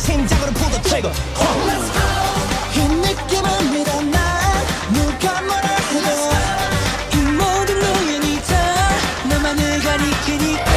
심장으로 pull the trigger. 이 느낌은 믿어 난 누가 뭐라 해도 이 모든 우연이 다 나만을 가리키니까.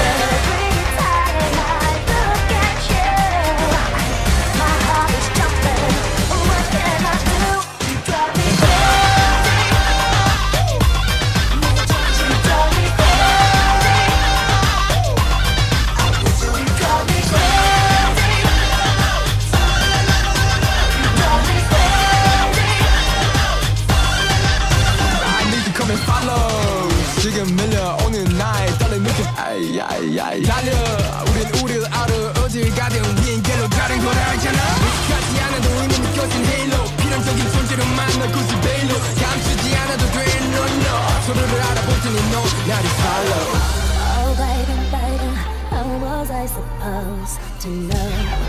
지금 밀려오는 나의 떨린 느낌 달려 우릴 알아 어딜 가든 우린 길로 다른 걸 알잖아 믿지 않아도 이미 느껴진 헤일로 필연적인 존재로 만나 굳이 베일로 감추지 않아도 돼 no no 서로를 알아볼 테니 너 나를 follow. Oh baby baby how was I supposed to know